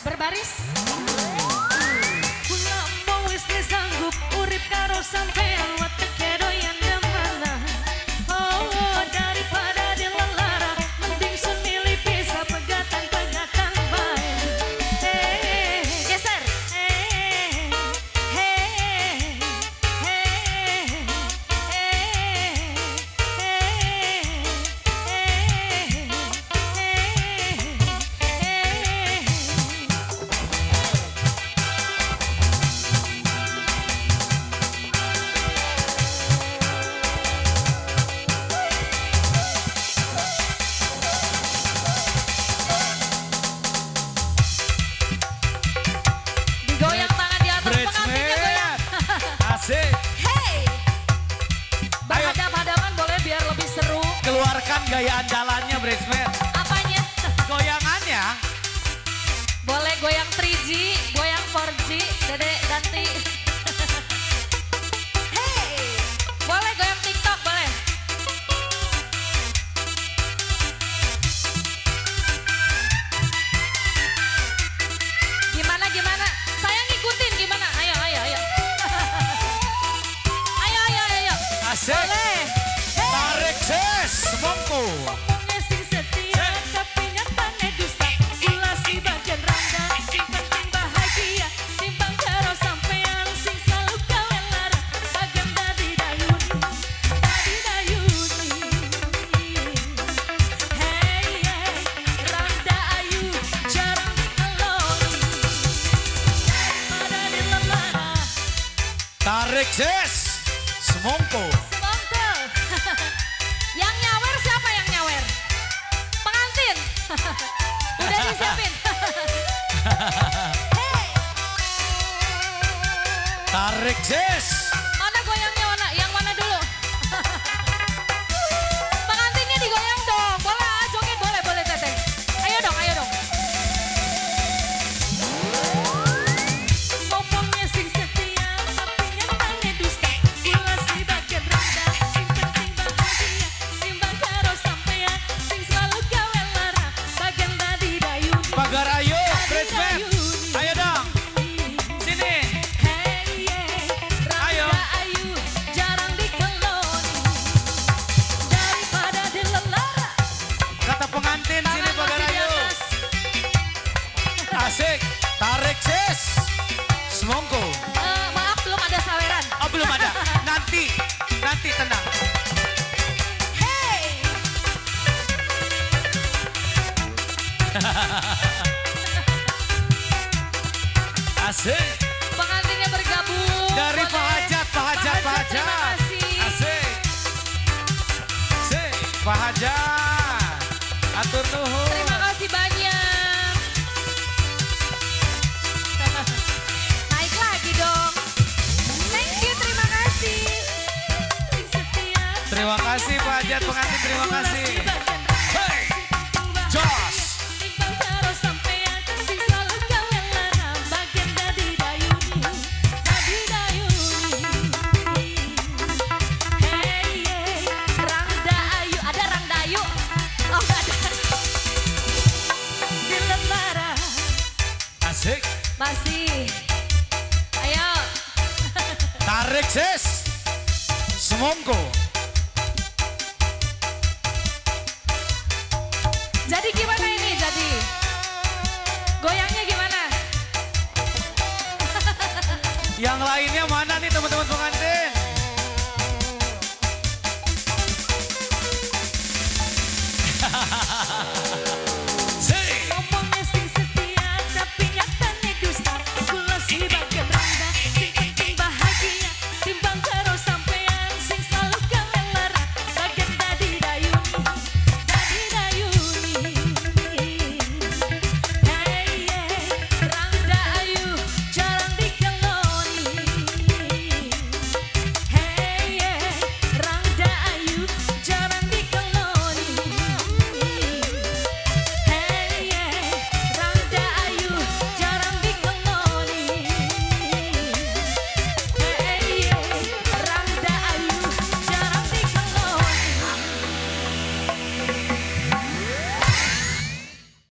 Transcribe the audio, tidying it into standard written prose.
Berbaris. Kula mau wis disanggup urip karo sampean wate kedoyan demana. Oh daripada dilelara mending sun milih pisah pegatan-pegatan bae. Geser. Goyang tangan di atas pengantinnya goyang. Asik. Hey. Berhadap-hadapan boleh biar lebih seru. Keluarkan gaya andalannya Bridesmaid. Apanya? Goyangannya. Boleh goyang 3G, goyang 4G, Dede ganti. Hey. Boleh goyang TikTok, boleh. Gimana? Saya ngikutin gimana? Ayo. Ayo. Asik. Boleh. Hey. Tarik ses, semongko. Ngomongnya sing setia, tapi nyatanya dusta. Ulah si bagian rangga, sing penting bahagia. Timbang karo sampean, sing selalu gawe lara. Bagian dadi dayuni. Hey, rangga ayu, jarang dikeloni. Daripada dilelara. Tarik ses, semongko. Semongko. Yang nyawer siapa yang nyawer? Pengantin. Udah disiapin. Hey. Tarik ses. Mana goyangnya mana? Yang mana dulu? Pengantinnya digoyang dong. Boleh joget boleh Teteh. Ayo dong. Ngomongnya sing setia, tapi nyatanya dusta. Ulah si bagian rendah, sing penting bahagia. Timbang karo sampean, sing selalu gawe lara. Bagian tadi dayuni. Pagar ayo, Bridesmaid. Ayo dong. Sini. Hey, Ayo. rangga ayu, jarang dikeloni. Daripada dilelara. Kata pengantin sini Tangan pagar masih di ayo. atas. Asik. Tarik ses, semongko. Maaf belum ada saweran. Oh belum ada. Nanti tenang. Hey. Asik. Pengantinnya bergabung. Dari Boleh. Pak Hajat. Terima kasih. Asik. Asik. Pak Hajat. Atur nuhun. Terima kasih banyak. Naik lagi dong. Thank you, terima kasih. Sing setia. Terima kasih Pak Hajat pengantin, terima kasih. Hey, Jos. Timbang karo sampean, sing selalu gawe lara. Bagian dadi dayuni. Hey, rangda ayu. Ada rangda ayu? Oh, nggak ada. Dilelara. Asik. Masih. Ayo. Tarik ses. Semongko. Jadi gimana ini? Goyangnya gimana? Yang lainnya mana nih teman-teman pengantin?